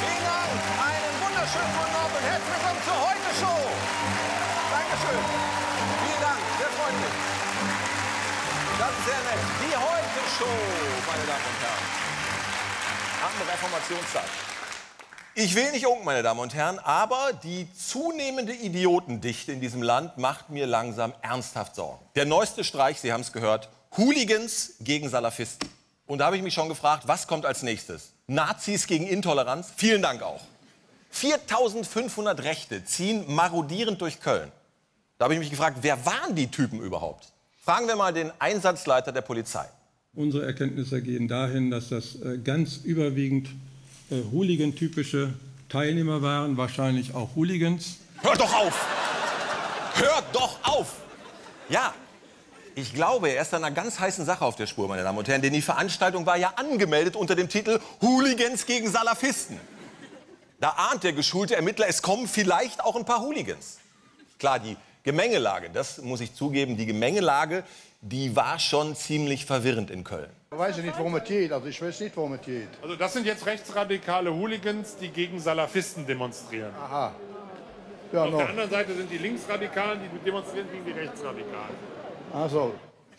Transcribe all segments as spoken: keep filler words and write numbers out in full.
Vielen Dank, einen wunderschönen guten Abend und herzlich willkommen zur Heute-Show. Dankeschön. Vielen Dank, sehr freundlich. Das ist sehr nett. Die Heute-Show, meine Damen und Herren. Am Reformationstag. Ich will nicht unken, meine Damen und Herren, aber die zunehmende Idiotendichte in diesem Land macht mir langsam ernsthaft Sorgen. Der neueste Streich, Sie haben es gehört, Hooligans gegen Salafisten. Und da habe ich mich schon gefragt, was kommt als nächstes? Nazis gegen Intoleranz? Vielen Dank auch. viertausendfünfhundert Rechte ziehen marodierend durch Köln. Da habe ich mich gefragt, wer waren die Typen überhaupt? Fragen wir mal den Einsatzleiter der Polizei. Unsere Erkenntnisse gehen dahin, dass das äh, ganz überwiegend äh, Hooligan-typische Teilnehmer waren, wahrscheinlich auch Hooligans. Hört doch auf! Hört doch auf! Ja, ich glaube, er ist an einer ganz heißen Sache auf der Spur, meine Damen und Herren, denn die Veranstaltung war ja angemeldet unter dem Titel Hooligans gegen Salafisten. Da ahnt der geschulte Ermittler, es kommen vielleicht auch ein paar Hooligans. Klar, die Gemengelage, das muss ich zugeben, die Gemengelage, die war schon ziemlich verwirrend in Köln. Ich weiß nicht, worum es geht. Also ich weiß nicht, worum es geht. Also das sind jetzt rechtsradikale Hooligans, die gegen Salafisten demonstrieren. Aha. Ja, Auf noch. der anderen Seite sind die Linksradikalen, die demonstrieren gegen die Rechtsradikalen. Ach so.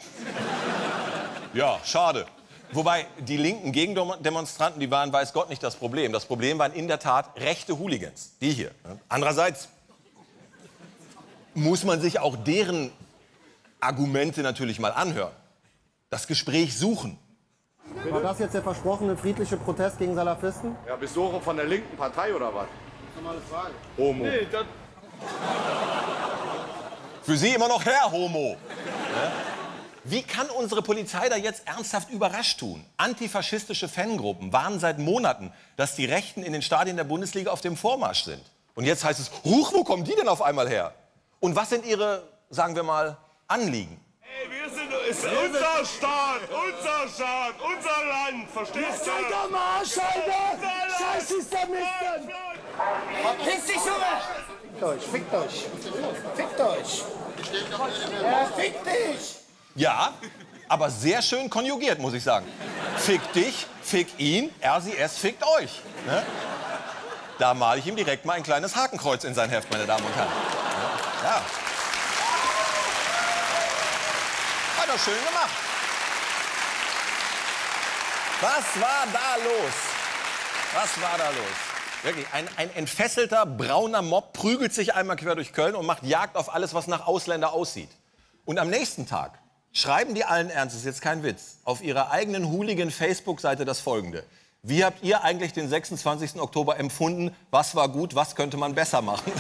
Ja, schade. Wobei, die linken Gegendemonstranten, die waren, weiß Gott, nicht das Problem. Das Problem waren in der Tat rechte Hooligans, die hier. Andererseits muss man sich auch deren Argumente natürlich mal anhören. Das Gespräch suchen. War das jetzt der versprochene friedliche Protest gegen Salafisten? Ja, bist du auch von der linken Partei oder was? Normale Frage. Homo. Nee, das Für Sie immer noch Herr Homo. Wie kann unsere Polizei da jetzt ernsthaft überrascht tun? Antifaschistische Fangruppen warnen seit Monaten, dass die Rechten in den Stadien der Bundesliga auf dem Vormarsch sind. Und jetzt heißt es, huch, wo kommen die denn auf einmal her? Und was sind ihre, sagen wir mal, Anliegen? Hey, wir sind, ist unser Staat, unser Staat, unser Land, verstehst du? Seid doch mal Arsch, Alter! Scheiß Islamisten! Piss dich, Junge! Fickt euch, fickt euch! Fickt euch! Ja, fick dich! Ja, aber sehr schön konjugiert, muss ich sagen. Fick dich, fick ihn, er, sie, es fickt euch. Ne? Da male ich ihm direkt mal ein kleines Hakenkreuz in sein Heft, meine Damen und Herren. Ja. Hat er schön gemacht. Was war da los? Was war da los? Wirklich, ein, ein entfesselter, brauner Mob prügelt sich einmal quer durch Köln und macht Jagd auf alles, was nach Ausländer aussieht. Und am nächsten Tag schreiben die allen Ernstes, jetzt kein Witz, auf ihrer eigenen Hooligan-Facebook-Seite das Folgende. Wie habt ihr eigentlich den sechsundzwanzigsten Oktober empfunden? Was war gut, was könnte man besser machen?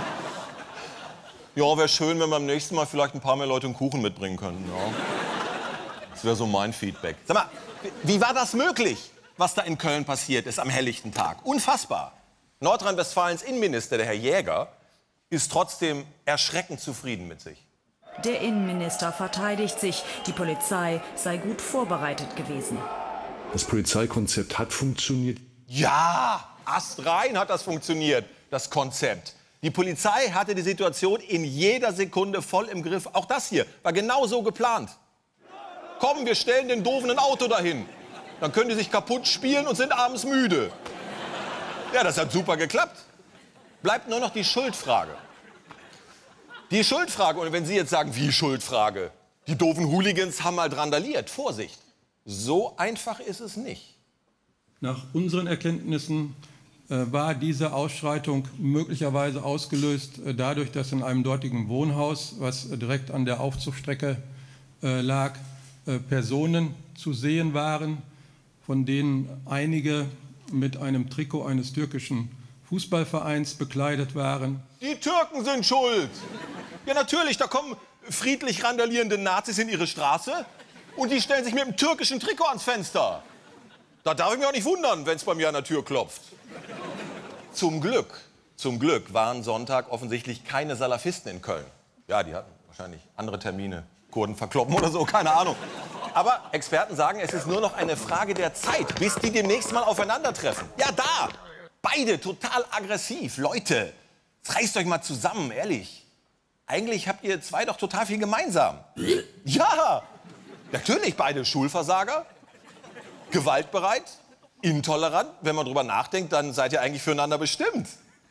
Ja, wäre schön, wenn wir beim nächsten Mal vielleicht ein paar mehr Leute einen Kuchen mitbringen könnten. Ja. Das wäre so mein Feedback. Sag mal, wie war das möglich, was da in Köln passiert ist am helllichten Tag? Unfassbar. Nordrhein-Westfalens Innenminister, der Herr Jäger, ist trotzdem erschreckend zufrieden mit sich. Der Innenminister verteidigt sich, die Polizei sei gut vorbereitet gewesen. Das Polizeikonzept hat funktioniert. Ja, astrein hat das funktioniert, das Konzept. Die Polizei hatte die Situation in jeder Sekunde voll im Griff. Auch das hier war genau so geplant. Komm, wir stellen den Doofen ein Auto dahin. Dann können die sich kaputt spielen und sind abends müde. Ja, das hat super geklappt. Bleibt nur noch die Schuldfrage. Die Schuldfrage, und wenn Sie jetzt sagen, wie Schuldfrage? Die doofen Hooligans haben mal randaliert. Vorsicht, so einfach ist es nicht. Nach unseren Erkenntnissen äh, war diese Ausschreitung möglicherweise ausgelöst äh, dadurch, dass in einem dortigen Wohnhaus, was äh, direkt an der Aufzugstrecke äh, lag, äh, Personen zu sehen waren, von denen einige mit einem Trikot eines türkischen Fußballvereins bekleidet waren. Die Türken sind schuld. Ja, natürlich, da kommen friedlich randalierende Nazis in ihre Straße und die stellen sich mit einem türkischen Trikot ans Fenster. Da darf ich mich auch nicht wundern, wenn es bei mir an der Tür klopft. Zum Glück, zum Glück waren Sonntag offensichtlich keine Salafisten in Köln. Ja, die hatten wahrscheinlich andere Termine, Kurden verkloppen oder so, keine Ahnung. Aber Experten sagen, es ist nur noch eine Frage der Zeit, bis die demnächst mal aufeinandertreffen. Ja, da! Beide total aggressiv. Leute, reißt euch mal zusammen, ehrlich. Eigentlich habt ihr zwei doch total viel gemeinsam. Ja, natürlich beide Schulversager, gewaltbereit intolerant. Wenn man drüber nachdenkt, dann seid ihr eigentlich füreinander bestimmt.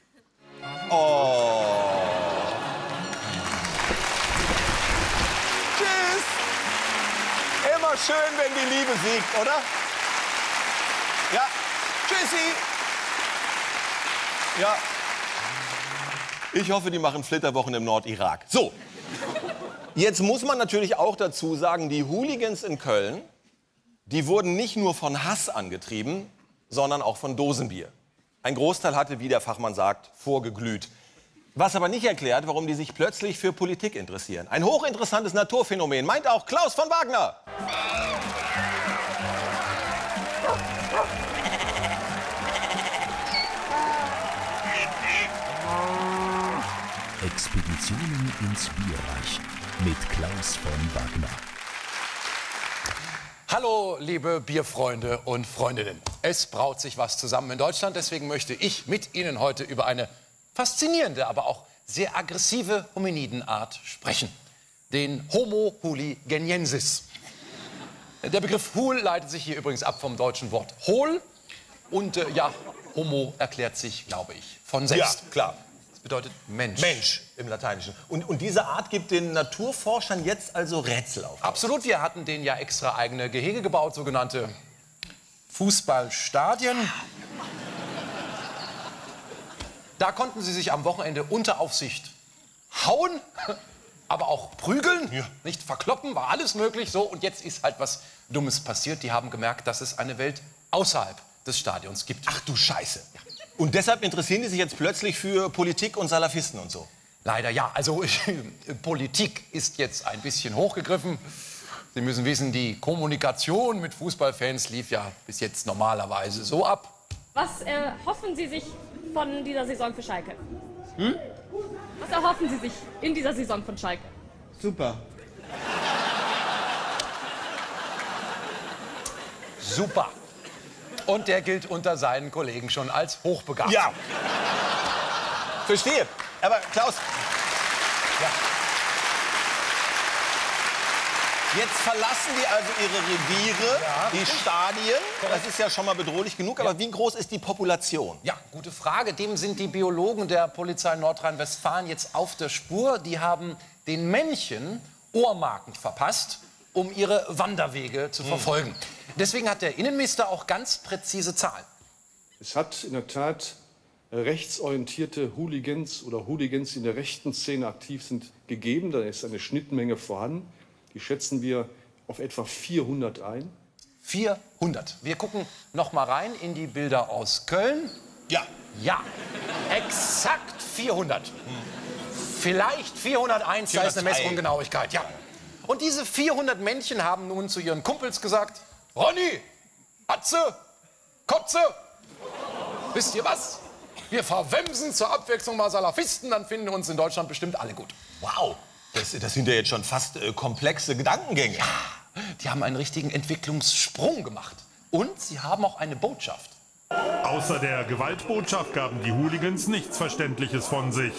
Oh. Tschüss. Immer schön, wenn die Liebe siegt, oder? Ja. Tschüssi. Ja. Ich hoffe, die machen Flitterwochen im Nordirak. So. Jetzt muss man natürlich auch dazu sagen, die Hooligans in Köln, die wurden nicht nur von Hass angetrieben, sondern auch von Dosenbier. Ein Großteil hatte, wie der Fachmann sagt, vorgeglüht. Was aber nicht erklärt, warum die sich plötzlich für Politik interessieren. Ein hochinteressantes Naturphänomen, meint auch Klaus von Wagner. Expeditionen ins Bierreich mit Klaus von Wagner. Hallo, liebe Bierfreunde und Freundinnen. Es braut sich was zusammen in Deutschland. Deswegen möchte ich mit Ihnen heute über eine faszinierende, aber auch sehr aggressive Hominidenart sprechen. Den Homo hooliganiensis. Der Begriff Hool leitet sich hier übrigens ab vom deutschen Wort hohl. Und äh, ja, Homo erklärt sich, glaube ich, von selbst. Ja, klar. Das bedeutet Mensch. Mensch im Lateinischen. Und, und diese Art gibt den Naturforschern jetzt also Rätsel auf. Absolut, wir hatten denen ja extra eigene Gehege gebaut, sogenannte Fußballstadien. Da konnten sie sich am Wochenende unter Aufsicht hauen, aber auch prügeln, ja. Nicht verkloppen, war alles möglich. So, und jetzt ist halt was Dummes passiert. Die haben gemerkt, dass es eine Welt außerhalb des Stadions gibt. Ach du Scheiße. Ja. Und deshalb interessieren die sich jetzt plötzlich für Politik und Salafisten und so? Leider ja. Also Politik ist jetzt ein bisschen hochgegriffen. Sie müssen wissen, die Kommunikation mit Fußballfans lief ja bis jetzt normalerweise so ab. Was erhoffen Sie sich von dieser Saison für Schalke? Hm? Was erhoffen Sie sich in dieser Saison von Schalke? Super. Super. Und der gilt unter seinen Kollegen schon als hochbegabt. Ja. Verstehe. Aber Klaus, ja. Jetzt verlassen die also ihre Reviere, Ja, die richtig. Stadien. Korrekt. Das ist ja schon mal bedrohlich genug. Aber Ja. wie groß ist die Population? Ja, gute Frage. Dem sind die Biologen der Polizei Nordrhein-Westfalen jetzt auf der Spur. Die haben den Männchen Ohrmarken verpasst, um ihre Wanderwege zu verfolgen. Deswegen hat der Innenminister auch ganz präzise Zahlen. Es hat in der Tat rechtsorientierte Hooligans oder Hooligans, die in der rechten Szene aktiv sind, gegeben. Da ist eine Schnittmenge vorhanden. Die schätzen wir auf etwa vierhundert ein. vierhundert. Wir gucken noch mal rein in die Bilder aus Köln. Ja. Ja, exakt vierhundert. Vielleicht vierhunderteins, da ist eine Messungenauigkeit. Ja. Und diese vierhundert Männchen haben nun zu ihren Kumpels gesagt: Ronny, Atze, Kotze, wisst ihr was? Wir verwemsen zur Abwechslung mal Salafisten, dann finden uns in Deutschland bestimmt alle gut. Wow, das, das sind ja jetzt schon fast äh, komplexe Gedankengänge. Ja, die haben einen richtigen Entwicklungssprung gemacht. Und sie haben auch eine Botschaft. Außer der Gewaltbotschaft gaben die Hooligans nichts Verständliches von sich.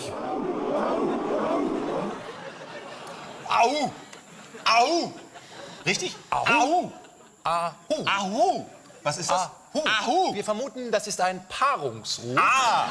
Au! Au! Richtig? Au! Au! Ahu. Ahu! Was ist das? Ahu. Ahu! Wir vermuten, das ist ein Paarungsruf. Ah!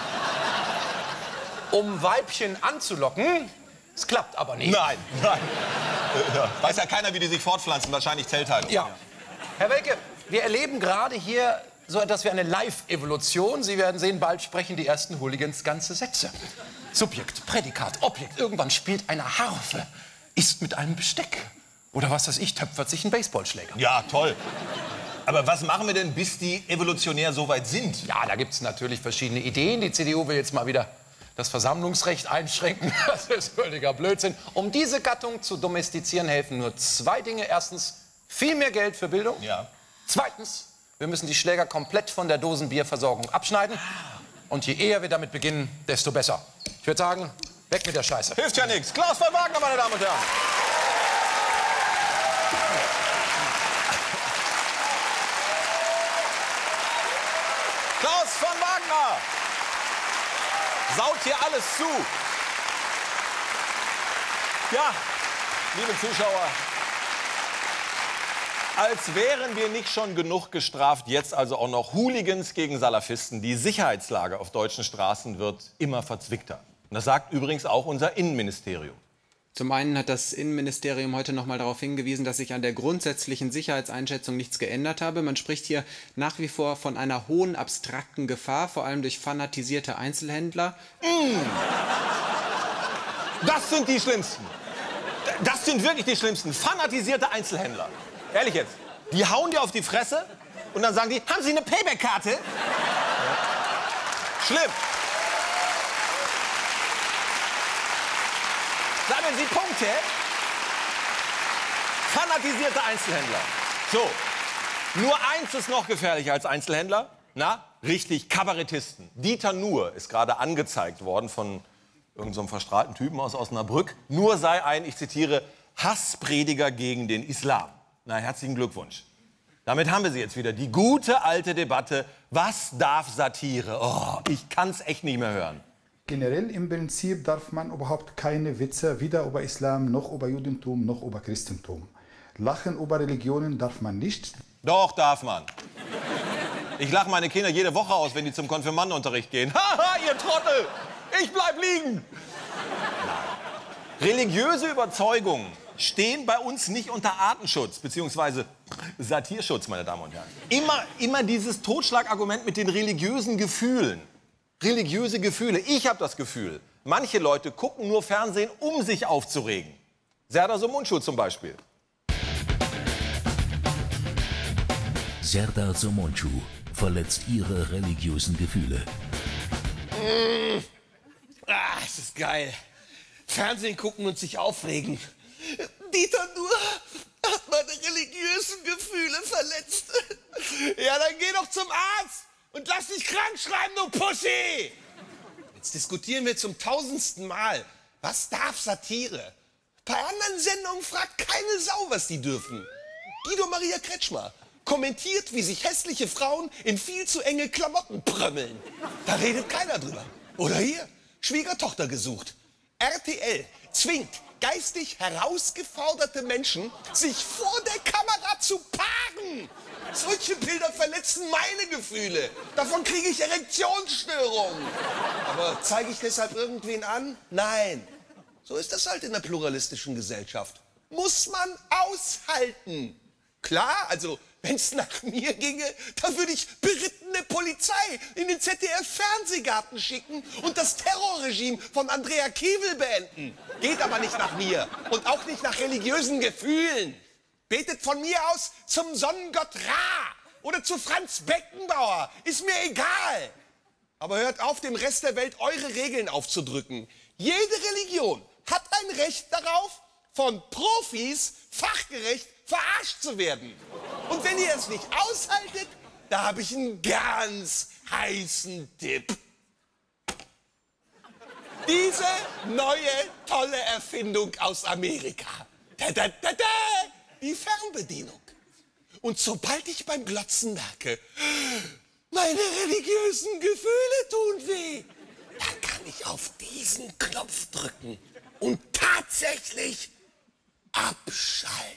Um Weibchen anzulocken. Es klappt aber nicht. Nein, nein. Äh, ja. Weiß ja keiner, wie die sich fortpflanzen. Wahrscheinlich Zellteilung. Ja. Herr Welke, wir erleben gerade hier so etwas wie eine Live-Evolution. Sie werden sehen, bald sprechen die ersten Hooligans ganze Sätze. Subjekt, Prädikat, Objekt. Irgendwann spielt eine Harfe, isst mit einem Besteck. Oder was weiß ich, töpfert sich ein Baseballschläger. Ja, toll. Aber was machen wir denn, bis die evolutionär so weit sind? Ja, da gibt es natürlich verschiedene Ideen. Die C D U will jetzt mal wieder das Versammlungsrecht einschränken. Das ist völliger Blödsinn. Um diese Gattung zu domestizieren, helfen nur zwei Dinge. Erstens, viel mehr Geld für Bildung. Ja. Zweitens, wir müssen die Schläger komplett von der Dosenbierversorgung abschneiden. Und je eher wir damit beginnen, desto besser. Ich würde sagen, weg mit der Scheiße. Hilft ja nichts. Klaus von Wagner, meine Damen und Herren. Klaus von Wagner saut hier alles zu. Ja, liebe Zuschauer, Als wären wir nicht schon genug gestraft, jetzt also auch noch Hooligans gegen Salafisten. Die Sicherheitslage auf deutschen Straßen wird immer verzwickter. Und das sagt übrigens auch unser Innenministerium. Zum einen hat das Innenministerium heute noch mal darauf hingewiesen, dass sich an der grundsätzlichen Sicherheitseinschätzung nichts geändert habe. Man spricht hier nach wie vor von einer hohen abstrakten Gefahr, vor allem durch fanatisierte Einzelhändler. Mm. Das sind die Schlimmsten. Das sind wirklich die Schlimmsten. Fanatisierte Einzelhändler. Ehrlich jetzt. Die hauen dir auf die Fresse und dann sagen die, haben Sie eine Payback-Karte? Ja. Schlimm. Sammeln Sie Punkte. Fanatisierte Einzelhändler. So, nur eins ist noch gefährlicher als Einzelhändler. Na, richtig, Kabarettisten. Dieter Nuhr ist gerade angezeigt worden von irgendeinem so verstrahlten Typen aus Osnabrück. Nuhr sei ein, ich zitiere, Hassprediger gegen den Islam. Na, herzlichen Glückwunsch. Damit haben wir sie jetzt wieder. Die gute alte Debatte, was darf Satire? Oh, ich kann's echt nicht mehr hören. Generell im Prinzip darf man überhaupt keine Witze weder über Islam, noch über Judentum, noch über Christentum. Lachen über Religionen darf man nicht. Doch, darf man. Ich lache meine Kinder jede Woche aus, wenn die zum Konfirmandenunterricht gehen. Haha, ihr Trottel! Ich bleib liegen! Religiöse Überzeugungen stehen bei uns nicht unter Artenschutz, beziehungsweise Satirschutz, meine Damen und Herren. Immer, immer dieses Totschlagargument mit den religiösen Gefühlen. Religiöse Gefühle. Ich habe das Gefühl, manche Leute gucken nur Fernsehen, um sich aufzuregen. Serdar Somuncu zum Beispiel. Serdar Somuncu verletzt ihre religiösen Gefühle. Mmh. Ah, es ist geil. Fernsehen gucken und sich aufregen. Dieter Nuhr hat meine religiösen Gefühle verletzt. Ja, dann geh doch zum Arzt und lass dich krank schreiben, du Pussy! Jetzt diskutieren wir zum tausendsten Mal. Was darf Satire? Bei anderen Sendungen fragt keine Sau, was die dürfen. Guido Maria Kretschmer kommentiert, wie sich hässliche Frauen in viel zu enge Klamotten prömmeln. Da redet keiner drüber. Oder hier, Schwiegertochter gesucht. R T L zwingt geistig herausgeforderte Menschen, sich vor der Kamera zu paaren. Solche Bilder verletzen meine Gefühle. Davon kriege ich Erektionsstörungen. Aber zeige ich deshalb irgendwen an? Nein. So ist das halt in der pluralistischen Gesellschaft. Muss man aushalten. Klar, also wenn es nach mir ginge, dann würde ich berittene Polizei in den Z D F-Fernsehgarten schicken und das Terrorregime von Andrea Kiewel beenden. Geht aber nicht nach mir und auch nicht nach religiösen Gefühlen. Betet von mir aus zum Sonnengott Ra oder zu Franz Beckenbauer. Ist mir egal. Aber hört auf, dem Rest der Welt eure Regeln aufzudrücken. Jede Religion hat ein Recht darauf, von Profis fachgerecht verarscht zu werden. Und wenn ihr es nicht aushaltet, da habe ich einen ganz heißen Tipp. Diese neue, tolle Erfindung aus Amerika. Da, da, da, da, die Fernbedienung. Und sobald ich beim Glotzen merke, meine religiösen Gefühle tun weh, dann kann ich auf diesen Knopf drücken und tatsächlich abschalten.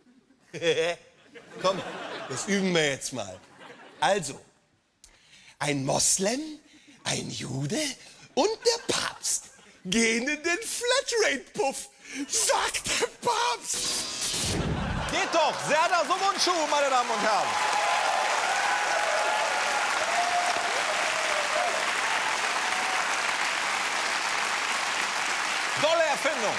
Komm, das üben wir jetzt mal. Also, ein Moslem, ein Jude und der Papst gehen in den Flatrate-Puff, sagt der Papst. Geht doch, Serdar Somuncu, meine Damen und Herren. Tolle Erfindung.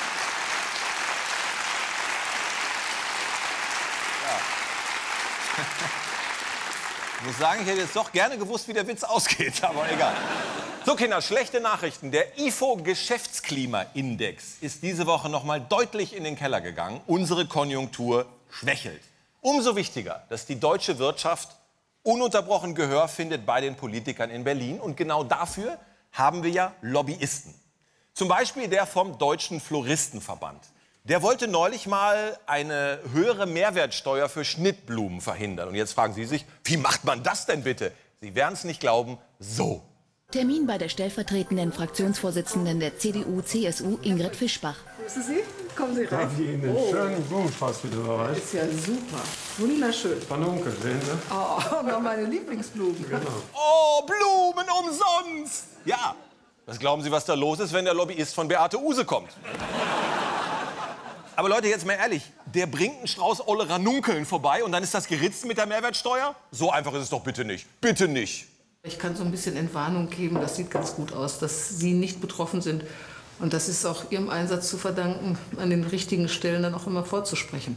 Ich muss sagen, ich hätte jetzt doch gerne gewusst, wie der Witz ausgeht, aber egal. So, Kinder, schlechte Nachrichten. Der I F O-Geschäftsklimaindex ist diese Woche noch mal deutlich in den Keller gegangen. Unsere Konjunktur schwächelt. Umso wichtiger, dass die deutsche Wirtschaft ununterbrochen Gehör findet bei den Politikern in Berlin. Und genau dafür haben wir ja Lobbyisten. Zum Beispiel der vom Deutschen Floristenverband. Der wollte neulich mal eine höhere Mehrwertsteuer für Schnittblumen verhindern. Und jetzt fragen Sie sich, wie macht man das denn bitte? Sie werden es nicht glauben, so. Termin bei der stellvertretenden Fraktionsvorsitzenden der C D U C S U, Ingrid Fischbach. Grüße Sie. Kommen Sie rein. Darf ich Ihnen Oh. schönen Blumenstrauß bitte überreichen? Ist ja super. Wunderschön. Panunkel, sehen Sie? Oh, noch meine Lieblingsblumen. Genau. Oh, Blumen umsonst! Ja, was glauben Sie, was da los ist, wenn der Lobbyist von Beate Uhse kommt? Aber Leute, jetzt mal ehrlich, der bringt einen Strauß olle Ranunkeln vorbei und dann ist das geritzt mit der Mehrwertsteuer? So einfach ist es doch bitte nicht. Bitte nicht. Ich kann so ein bisschen Entwarnung geben, das sieht ganz gut aus, dass Sie nicht betroffen sind. Und das ist auch Ihrem Einsatz zu verdanken, an den richtigen Stellen dann auch immer vorzusprechen.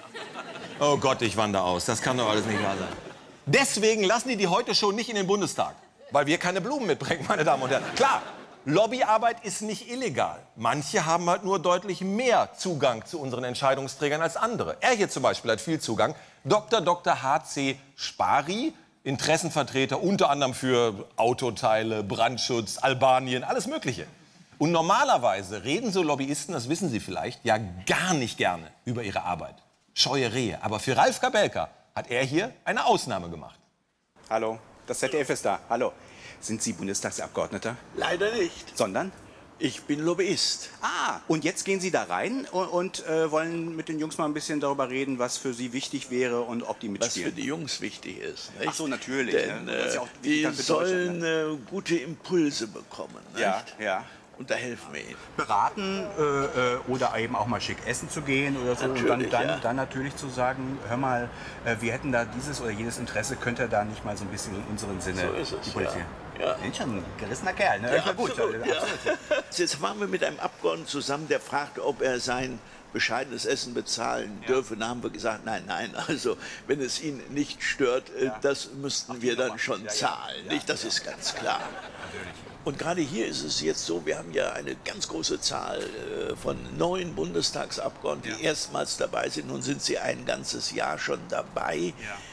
Oh Gott, ich wandere aus. Das kann doch alles nicht wahr sein. Deswegen lassen die die Heute-Show nicht in den Bundestag. Weil wir keine Blumen mitbringen, meine Damen und Herren. Klar, Lobbyarbeit ist nicht illegal. Manche haben halt nur deutlich mehr Zugang zu unseren Entscheidungsträgern als andere. Er hier zum Beispiel hat viel Zugang. Doktor Doktor H C Spari, Interessenvertreter unter anderem für Autoteile, Brandschutz, Albanien, alles Mögliche. Und normalerweise reden so Lobbyisten, das wissen Sie vielleicht, ja gar nicht gerne über ihre Arbeit. Scheue Rehe. Aber für Ralf Kabelka hat er hier eine Ausnahme gemacht. Hallo, das Z D F ist da. Hallo. Sind Sie Bundestagsabgeordneter? Leider nicht. Sondern? Ich bin Lobbyist. Ah, und jetzt gehen Sie da rein und, und äh, wollen mit den Jungs mal ein bisschen darüber reden, was für Sie wichtig wäre und ob die mitspielen. Was für die Jungs wichtig ist. Nicht? Ach so, natürlich. Denn Ne? Das ist ja auch äh, wichtig die dann für sollen Deutschland, äh, gute Impulse bekommen. Nicht? Ja, ja. Und da helfen wir ihnen. Beraten äh, äh, oder eben auch mal schick essen zu gehen oder so. Und dann, Natürlich, dann, ja. dann natürlich zu sagen, hör mal, äh, wir hätten da dieses oder jedes Interesse, könnte er da nicht mal so ein bisschen in unseren Sinne So ist es, die Politik. ja. Ja. Ist schon ein gerissener Kerl, ne? Ja, Ja, gut, absolut, also, ja. absolut. Jetzt waren wir mit einem Abgeordneten zusammen, der fragte, ob er sein bescheidenes Essen bezahlen dürfe. Da haben wir gesagt, nein, nein, also wenn es ihn nicht stört, äh, das müssten wir dann schon zahlen. Nicht? Das ist ganz klar. Und gerade hier ist es jetzt so, wir haben ja eine ganz große Zahl äh, von neuen Bundestagsabgeordneten, die erstmals dabei sind. Nun sind sie ein ganzes Jahr schon dabei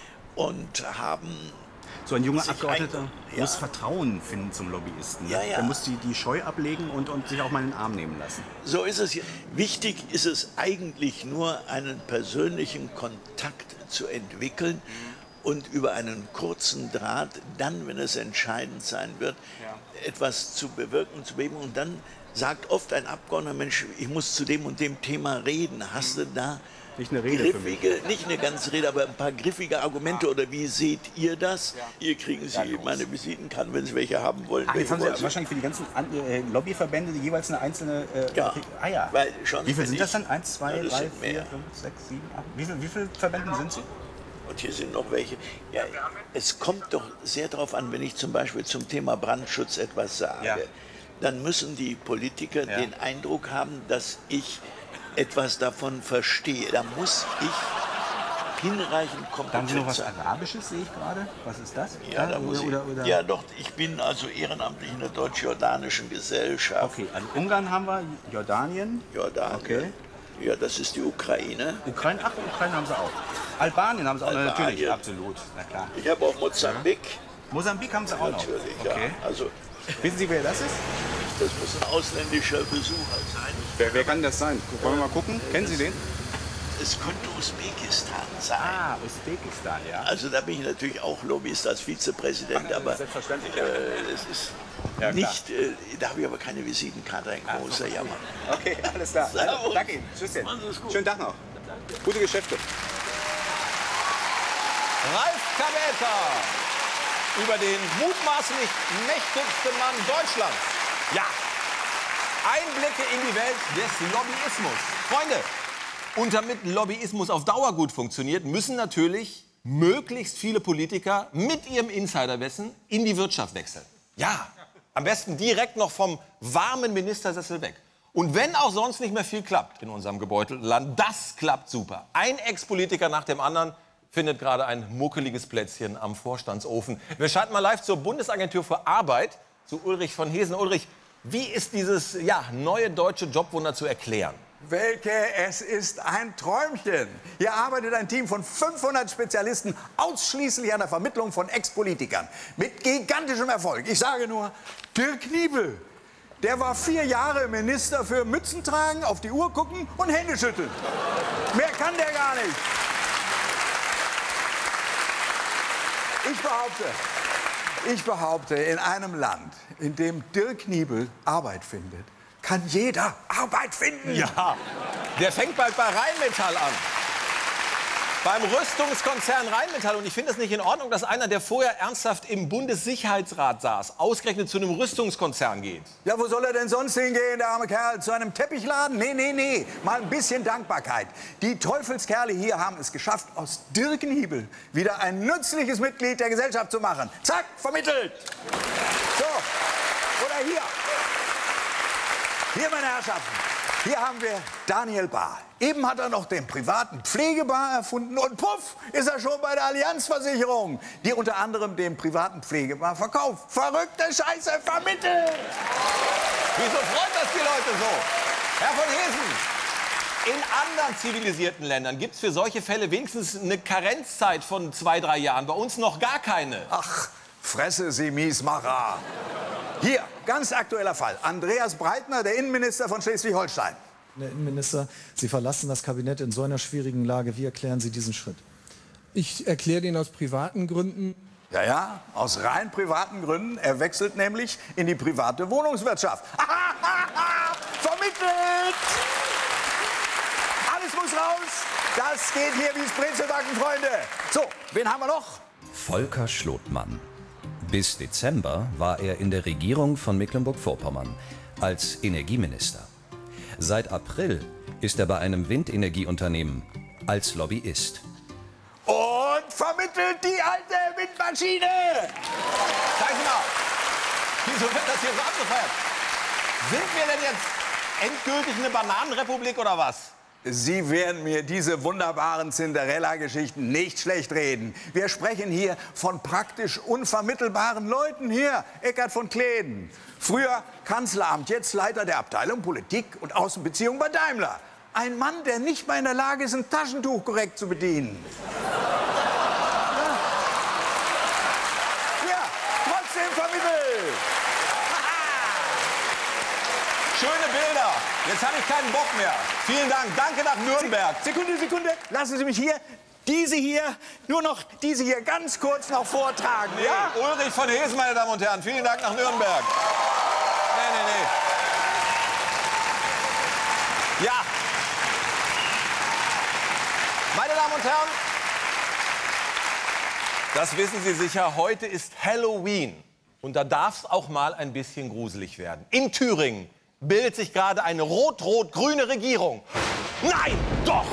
und haben... So ein junger sich Abgeordneter ein- muss ja. Vertrauen finden zum Lobbyisten. Ne? Ja, ja. Der muss die, die Scheu ablegen und, und sich auch mal in den Arm nehmen lassen. So ist es. Wichtig ist es eigentlich nur, einen persönlichen Kontakt zu entwickeln und über einen kurzen Draht, dann, wenn es entscheidend sein wird, etwas zu bewirken und zu bewegen. Und dann sagt oft ein Abgeordneter, Mensch, ich muss zu dem und dem Thema reden. Hast du da Nicht eine Rede für mich. griffige, nicht eine ganze Rede, aber ein paar griffige Argumente? Oder wie seht ihr das? Hier kriegen Sie meine Visitenkarten, wenn Sie welche haben wollen. Ach, jetzt Welche haben Sie wollen ja Sie? wahrscheinlich für die ganzen An- äh, Lobbyverbände jeweils eine einzelne... Äh, Ja, ah ja. weil schon Wie viel wenn sind das ich- dann? Eins, zwei, Ja, das drei, sind vier, mehr. fünf, sechs, sieben, acht? Wie viele wie viel Verbänden sind Sie? Und hier sind noch welche. Ja, es kommt doch sehr darauf an, wenn ich zum Beispiel zum Thema Brandschutz etwas sage, Ja. dann müssen die Politiker Ja. den Eindruck haben, dass ich etwas davon verstehe. Da muss ich hinreichend Da haben Sie noch kompetent was sein. Arabisches, sehe ich gerade. Was ist das? Ja, da oder, muss ich, oder, oder? ja, doch, ich bin also ehrenamtlich in der deutsch-jordanischen Gesellschaft. Okay, also Ungarn haben wir, Jordanien. Jordanien. Okay. Ja, das ist die Ukraine. Ukraine, ach, Ukraine haben sie auch. Albanien haben sie auch, Albanien. natürlich, absolut, na klar. Ich habe auch Mosambik. Mosambik haben sie auch noch. Natürlich, Okay. ja. Also, Wissen Sie, wer das ist? das muss ein ausländischer Besucher sein. Wer, wer kann das sein? Wollen wir mal gucken? Kennen Sie den? Es könnte Usbekistan sein. Ah, Usbekistan, ja. Also da bin ich natürlich auch Lobbyist als Vizepräsident, aber Selbstverständlich. äh, es ist Ja, klar. nicht, äh, da habe ich aber keine Visitenkarte, ein großer Jammer. Okay, alles klar. Also, danke Ihnen. Tschüsschen. Schönen Tag noch. Gute Geschäfte. Ralf Kabelka über den mutmaßlich mächtigsten Mann Deutschlands. Ja, Einblicke in die Welt des Lobbyismus. Freunde, und damit Lobbyismus auf Dauer gut funktioniert, müssen natürlich möglichst viele Politiker mit ihrem Insiderwissen in die Wirtschaft wechseln. Ja, am besten direkt noch vom warmen Ministersessel weg. Und wenn auch sonst nicht mehr viel klappt in unserem gebeutelten Land, das klappt super. Ein Ex-Politiker nach dem anderen findet gerade ein muckeliges Plätzchen am Vorstandsofen. Wir schalten mal live zur Bundesagentur für Arbeit, zu Ulrich von Hesen. Ulrich, wie ist dieses ja, neue deutsche Jobwunder zu erklären? Welke, es ist ein Träumchen. Hier arbeitet ein Team von fünfhundert Spezialisten ausschließlich an der Vermittlung von Ex-Politikern. Mit gigantischem Erfolg. Ich sage nur, Dirk Niebel. Der war vier Jahre Minister für Mützen tragen, auf die Uhr gucken und Hände schütteln. Mehr kann der gar nicht. Ich behaupte, ich behaupte, in einem Land, in dem Dirk Niebel Arbeit findet, kann jeder Arbeit finden. Ja, der fängt bald bei Rheinmetall an. Beim Rüstungskonzern Rheinmetall. Und ich finde es nicht in Ordnung, dass einer, der vorher ernsthaft im Bundessicherheitsrat saß, ausgerechnet zu einem Rüstungskonzern geht. Ja, wo soll er denn sonst hingehen, der arme Kerl? Zu einem Teppichladen? Nee, nee, nee. Mal ein bisschen Dankbarkeit. Die Teufelskerle hier haben es geschafft, aus Dirkenhiebel wieder ein nützliches Mitglied der Gesellschaft zu machen. Zack, vermittelt. So, oder hier. Hier, meine Herrschaften, hier haben wir Daniel Bahr. Eben hat er noch den privaten Pflegebar erfunden und puff, ist er schon bei der Allianzversicherung, die unter anderem den privaten Pflegebar verkauft. Verrückte Scheiße vermittelt! Wieso freut das die Leute so? Herr von Hesen, in anderen zivilisierten Ländern gibt es für solche Fälle wenigstens eine Karenzzeit von zwei, drei Jahren. Bei uns noch gar keine. Ach, fresse Sie Miesmacher. Hier, ganz aktueller Fall. Andreas Breitner, der Innenminister von Schleswig-Holstein. Herr Innenminister, Sie verlassen das Kabinett in so einer schwierigen Lage. Wie erklären Sie diesen Schritt? Ich erkläre den aus privaten Gründen. Ja, ja, aus rein privaten Gründen. Er wechselt nämlich in die private Wohnungswirtschaft. Vermittelt! Alles muss raus. Das geht hier wie Brezelbacken, Freunde. So, wen haben wir noch? Volker Schlotmann. Bis Dezember war er in der Regierung von Mecklenburg-Vorpommern als Energieminister. Seit April ist er bei einem Windenergieunternehmen als Lobbyist. Und vermittelt die alte Windmaschine! Zeigen Sie mal, wieso wird das hier so abgefeiert? Sind wir denn jetzt endgültig eine Bananenrepublik oder was? Sie werden mir diese wunderbaren Cinderella-Geschichten nicht schlecht reden. Wir sprechen hier von praktisch unvermittelbaren Leuten. Hier, Eckart von Kleden. Früher Kanzleramt, jetzt Leiter der Abteilung Politik und Außenbeziehungen bei Daimler. Ein Mann, der nicht mal in der Lage ist, ein Taschentuch korrekt zu bedienen. Ja, trotzdem vermittelt. Schöne Bilder. Jetzt habe ich keinen Bock mehr. Vielen Dank. Danke nach Nürnberg. Sekunde, Sekunde. Lassen Sie mich hier, diese hier, nur noch diese hier ganz kurz noch vortragen. Nee, ja? Ulrich von Hesen, meine Damen und Herren. Vielen Dank nach Nürnberg. Nee, nee, nee. Ja. Meine Damen und Herren, das wissen Sie sicher, heute ist Halloween. Und da darf es auch mal ein bisschen gruselig werden. In Thüringen bildet sich gerade eine rot-rot-grüne Regierung. Nein, doch!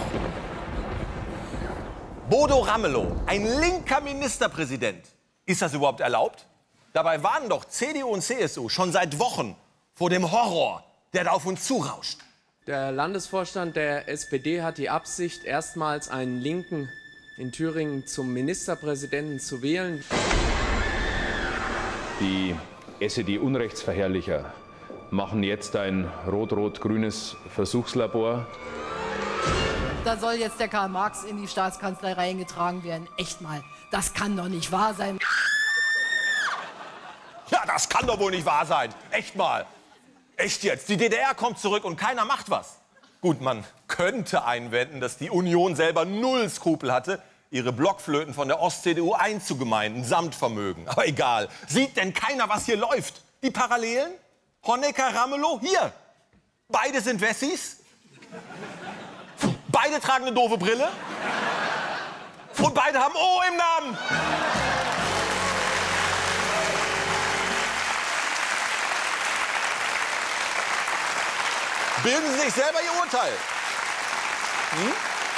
Bodo Ramelow, ein linker Ministerpräsident. Ist das überhaupt erlaubt? Dabei warnen doch C D U und C S U schon seit Wochen vor dem Horror, der da auf uns zurauscht. Der Landesvorstand der S P D hat die Absicht, erstmals einen Linken in Thüringen zum Ministerpräsidenten zu wählen. Die S E D-Unrechtsverherrlicher machen jetzt ein rot-rot-grünes Versuchslabor. Da soll jetzt der Karl Marx in die Staatskanzlei reingetragen werden. Echt mal, das kann doch nicht wahr sein. Ja, das kann doch wohl nicht wahr sein. Echt mal. Echt jetzt. Die D D R kommt zurück und keiner macht was. Gut, man könnte einwenden, dass die Union selber null Skrupel hatte, ihre Blockflöten von der Ost-C D U einzugemeinden, samt Vermögen. Aber egal. Sieht denn keiner, was hier läuft? Die Parallelen? Honecker, Ramelow, hier. Beide sind Wessis. Beide tragen eine doofe Brille. Und beide haben O im Namen. Bilden Sie sich selber Ihr Urteil. Hm?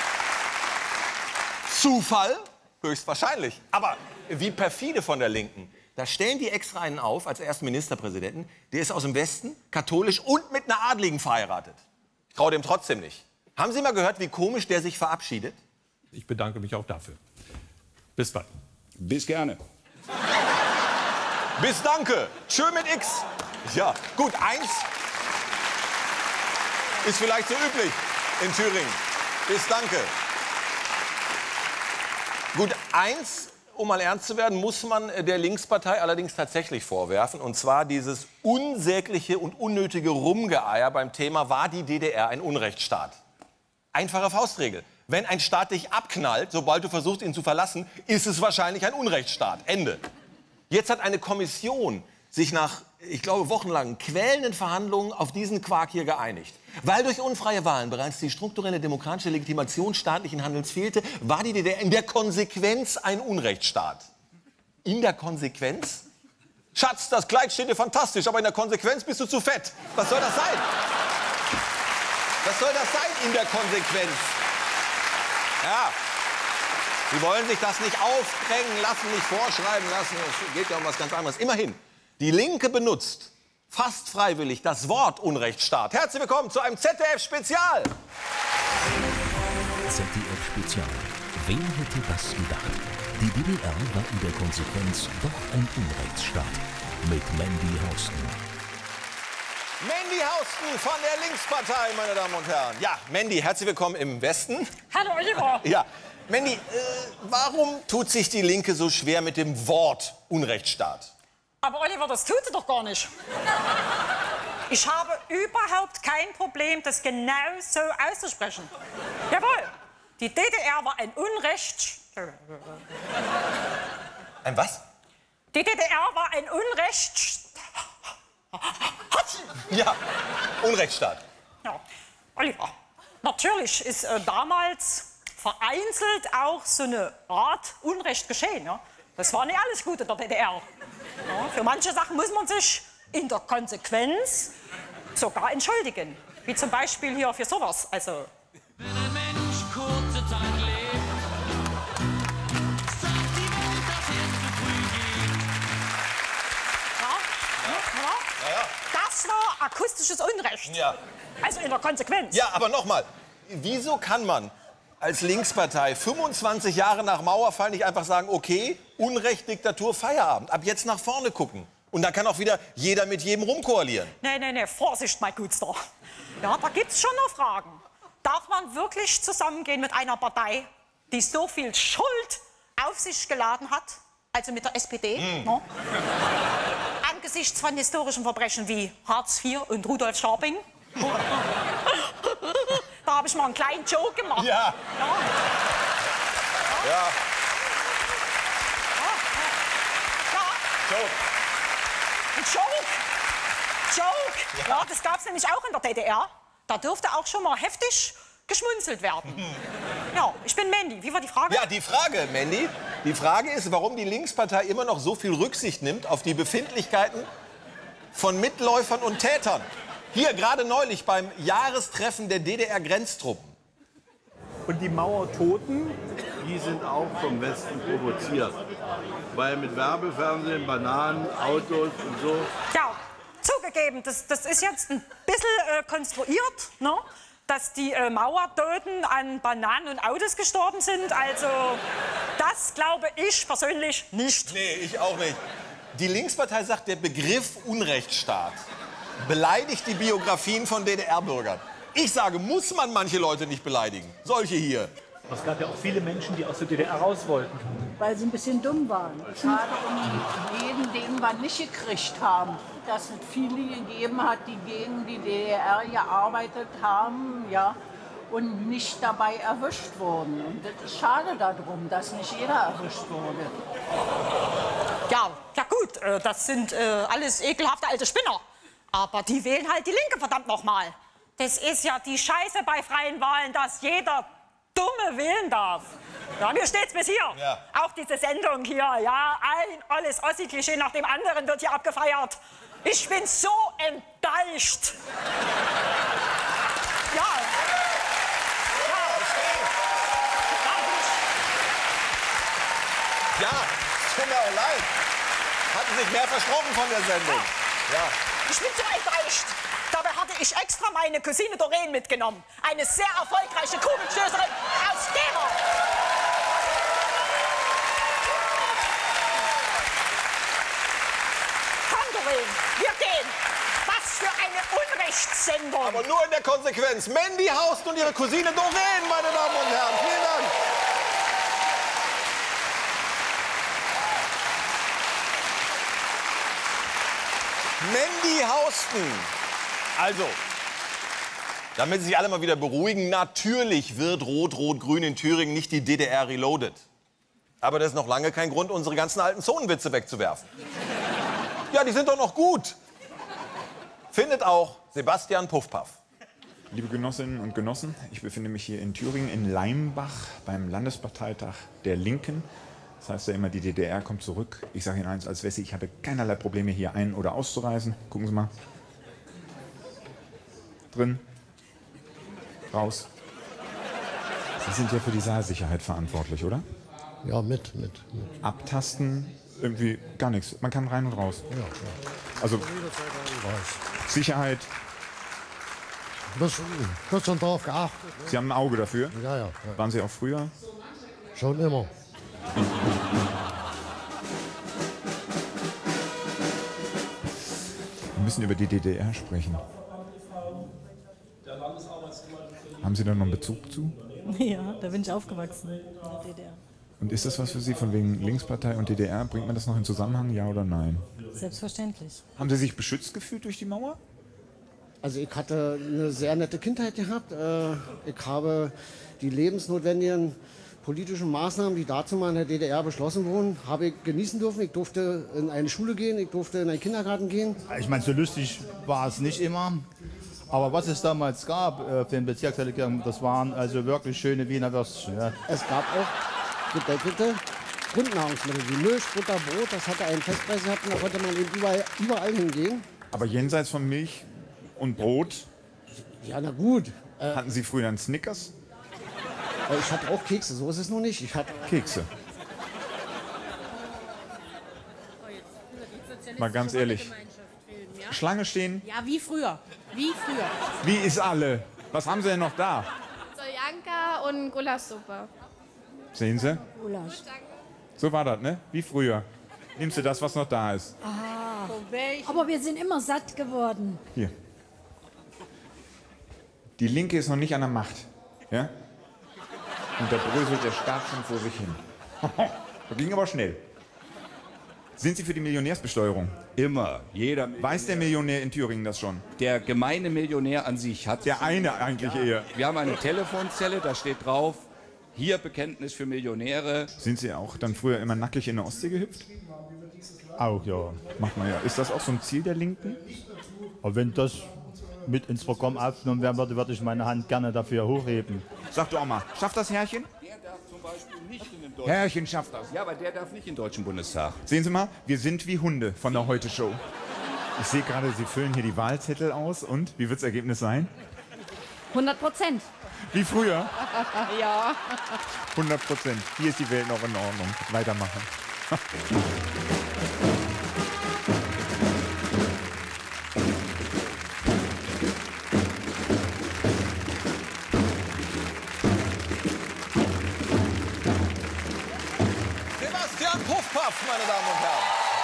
Zufall? Höchstwahrscheinlich. Aber wie perfide von der Linken. Da stellen die extra einen auf als ersten Ministerpräsidenten. Der ist aus dem Westen, katholisch und mit einer Adligen verheiratet. Ich traue dem trotzdem nicht. Haben Sie mal gehört, wie komisch der sich verabschiedet? Ich bedanke mich auch dafür. Bis bald. Bis gerne. Bis danke. Tschö mit X. Ja, gut, eins ist vielleicht so üblich in Thüringen. Bis danke. Gut, eins, um mal ernst zu werden, muss man der Linkspartei allerdings tatsächlich vorwerfen. Und zwar dieses unsägliche und unnötige Rumgeeier beim Thema, war die D D R ein Unrechtsstaat? Einfache Faustregel. Wenn ein Staat dich abknallt, sobald du versuchst, ihn zu verlassen, ist es wahrscheinlich ein Unrechtsstaat. Ende. Jetzt hat eine Kommission sich nach ich glaube, wochenlang quälenden Verhandlungen auf diesen Quark hier geeinigt. Weil durch unfreie Wahlen bereits die strukturelle demokratische Legitimation staatlichen Handelns fehlte, war die D D R in der Konsequenz ein Unrechtsstaat. In der Konsequenz? Schatz, das Kleid steht dir fantastisch, aber in der Konsequenz bist du zu fett. Was soll das sein? Was soll das sein in der Konsequenz? Ja, Sie wollen sich das nicht aufdrängen lassen, nicht vorschreiben lassen. Es geht ja um was ganz anderes. Immerhin, die Linke benutzt fast freiwillig das Wort Unrechtsstaat. Herzlich willkommen zu einem Z D F-Spezial. Z D F-Spezial. Wer hätte das gedacht? Die D D R war in der Konsequenz doch ein Unrechtsstaat. Mit Mandy Hausten. Mandy Hausten von der Linkspartei, meine Damen und Herren. Ja, Mandy, herzlich willkommen im Westen. Hallo, Oliver. Ja, Mandy, äh, warum tut sich die Linke so schwer mit dem Wort Unrechtsstaat? Aber Oliver, das tut sie doch gar nicht. Ich habe überhaupt kein Problem, das genau so auszusprechen. Jawohl, die D D R war ein Unrecht... Ein was? Die D D R war ein Unrecht... Ja, Unrechtsstaat. Ja, Oliver, natürlich ist äh, damals vereinzelt auch so eine Art Unrecht geschehen. Ja? Das war nicht alles gut in der D D R. Ja, für manche Sachen muss man sich in der Konsequenz sogar entschuldigen. Wie zum Beispiel hier für sowas. Also, wenn ein Mensch kurze Zeit lebt, sagt die Welt, dass er zu früh geht. Ja, ja, ja. Ja. Das war akustisches Unrecht. Ja. Also in der Konsequenz. Ja, aber nochmal, wieso kann man als Linkspartei fünfundzwanzig Jahre nach Mauerfall nicht einfach sagen, okay, Unrecht, Diktatur, Feierabend, ab jetzt nach vorne gucken? Und dann kann auch wieder jeder mit jedem rumkoalieren. Nee, nee, nee, Vorsicht, mein Gutster. Ja, da gibt's schon noch Fragen. Darf man wirklich zusammengehen mit einer Partei, die so viel Schuld auf sich geladen hat, also mit der S P D, Mm. ne? Angesichts von historischen Verbrechen wie Hartz vier und Rudolf Scharping? Da habe ich mal einen kleinen Joke gemacht. Ja. Ja. Ja. Joke. Ein Joke. Joke. Ja. Ja, das gab es nämlich auch in der D D R. Da dürfte auch schon mal heftig geschmunzelt werden. Ja, ich bin Mandy. Wie war die Frage? Ja, die Frage, Mandy, die Frage ist, warum die Linkspartei immer noch so viel Rücksicht nimmt auf die Befindlichkeiten von Mitläufern und Tätern. Hier gerade neulich beim Jahrestreffen der D D R-Grenztruppen. Und die Mauertoten, die sind auch vom Westen provoziert. Weil mit Werbefernsehen, Bananen, Autos und so. Ja, zugegeben, das, das ist jetzt ein bisschen äh, konstruiert, ne? Dass die äh, Mauertoten an Bananen und Autos gestorben sind. Also, das glaube ich persönlich nicht. Nee, ich auch nicht. Die Linkspartei sagt, der Begriff Unrechtsstaat beleidigt die Biografien von D D R-Bürgern. Ich sage, muss man manche Leute nicht beleidigen. Solche hier. Es gab ja auch viele Menschen, die aus der D D R raus wollten. Weil sie ein bisschen dumm waren. Schade um jeden, den wir nicht gekriegt haben. Dass es viele gegeben hat, die gegen die D D R gearbeitet haben, ja, und nicht dabei erwischt wurden. Und das ist schade darum, dass nicht jeder erwischt wurde. Ja, ja gut, äh, das sind äh, alles ekelhafte alte Spinner. Aber die wählen halt die Linke, verdammt nochmal. Das ist ja die Scheiße bei freien Wahlen, dass jeder Dumme wählen darf. Ja, mir steht's bis hier. Ja. Auch diese Sendung hier, ja, ein alles Ossi-Klischee nach dem anderen wird hier abgefeiert. Ich bin so enttäuscht. Ja. Ja, tut mir auch leid. Hatten sich mehr versprochen von der Sendung. Ja. Ich bin so enttäuscht. Dabei hatte ich extra meine Cousine Doreen mitgenommen. Eine sehr erfolgreiche Kugelstößerin aus Gera. Komm, Doreen, wir gehen. Was für eine Unrechtssendung. Aber nur in der Konsequenz. Mandy Hausten und ihre Cousine Doreen, meine Damen und Herren. Vielen Dank. Mandy Hausten. Also, damit sich alle mal wieder beruhigen, natürlich wird Rot-Rot-Grün in Thüringen nicht die D D R reloaded. Aber das ist noch lange kein Grund, unsere ganzen alten Zonenwitze wegzuwerfen. Ja, die sind doch noch gut. findet auch Sebastian Puffpaff. Liebe Genossinnen und Genossen, ich befinde mich hier in Thüringen in Leimbach beim Landesparteitag der Linken. Das heißt ja immer, die D D R kommt zurück. Ich sage Ihnen eins als Wessi, ich habe keinerlei Probleme, hier ein- oder auszureisen. Gucken Sie mal. Drin. Raus. Sie sind ja für die Saalsicherheit verantwortlich, oder? Ja, mit, mit. mit. Abtasten, irgendwie gar nichts. Man kann rein und raus. Ja, ja. Also Sicherheit. Das wird schon drauf geachtet. Sie haben ein Auge dafür? Ja, ja, ja. Waren Sie auch früher? Schon immer. Wir müssen über die D D R sprechen. Haben Sie da noch einen Bezug zu? Ja, da bin ich aufgewachsen in der D D R. Und ist das was für Sie von wegen Linkspartei und D D R? Bringt man das noch in Zusammenhang, ja oder nein? Selbstverständlich. Haben Sie sich beschützt gefühlt durch die Mauer? Also ich hatte eine sehr nette Kindheit gehabt. Äh, Ich habe die lebensnotwendigen politischen Maßnahmen, die dazu mal in der D D R beschlossen wurden, habe ich genießen dürfen. Ich durfte in eine Schule gehen, ich durfte in einen Kindergarten gehen. Ich meine, so lustig war es nicht immer. Aber was es damals gab äh, für den Bezirksdelegierten, das waren also wirklich schöne Wiener Würstchen. Ja. Es gab auch gedeckelte Grundnahrungsmittel wie Milch, Butter, Brot. Das hatte einen Festpreis gehabt und da konnte man eben überall, überall hingehen. Aber jenseits von Milch und Brot? Ja, na gut. Äh, Hatten Sie früher einen Snickers? äh, ich hatte auch Kekse, so ist es noch nicht. Ich hatte Kekse. Mal ganz ehrlich. Schlange stehen? Ja, wie früher. Wie früher. Wie ist alle? Was haben Sie denn noch da? Soljanka und Gulaschsuppe. Sehen Sie? Gulasch. So war das, ne? Wie früher. Nimmst du das, was noch da ist? Ah. Aber wir sind immer satt geworden. Hier. Die Linke ist noch nicht an der Macht. Ja? Und da bröselt der Staat schon vor sich hin. Das ging aber schnell. Sind Sie für die Millionärsbesteuerung? Immer. Jeder. Weiß der Millionär in Thüringen das schon? Der gemeine Millionär an sich hat. Der eine eigentlich eher. Wir haben eine Telefonzelle, da steht drauf, hier Bekenntnis für Millionäre. Sind Sie auch dann früher immer nackig in der Ostsee gehüpft? Auch, ja. Macht man ja. Ist das auch so ein Ziel der Linken? Aber wenn das mit ins Programm aufgenommen werden würde, würde ich meine Hand gerne dafür hochheben. Sag doch mal, schafft das Herrchen? Der darf zum Beispiel nicht in den deutschen Herrchen schafft das. Ja, aber der darf nicht in den Deutschen Bundestag. Sehen Sie mal, wir sind wie Hunde von der Heute-Show. Ich sehe gerade, Sie füllen hier die Wahlzettel aus. Und wie wird das Ergebnis sein? hundert Prozent. Wie früher? Ja. hundert Prozent. Hier ist die Welt noch in Ordnung. Weitermachen. Sebastian Puffpaff, meine Damen und Herren.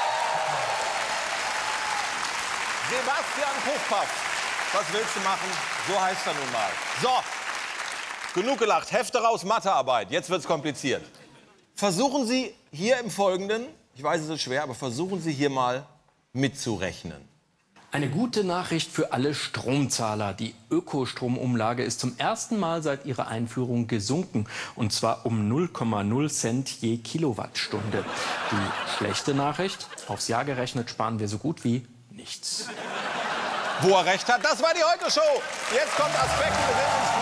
Sebastian Puffpaff. Was willst du machen? So heißt er nun mal. So, genug gelacht. Hefte raus, Mathearbeit. Jetzt wird's kompliziert. Versuchen Sie hier im Folgenden, ich weiß, es ist schwer, aber versuchen Sie hier mal mitzurechnen. Eine gute Nachricht für alle Stromzahler. Die Ökostromumlage ist zum ersten Mal seit ihrer Einführung gesunken. Und zwar um null Komma null Cent je Kilowattstunde. Die schlechte Nachricht, aufs Jahr gerechnet sparen wir so gut wie nichts. Wo er recht hat, das war die Heute-Show. Jetzt kommt Aspekte, wir sehen uns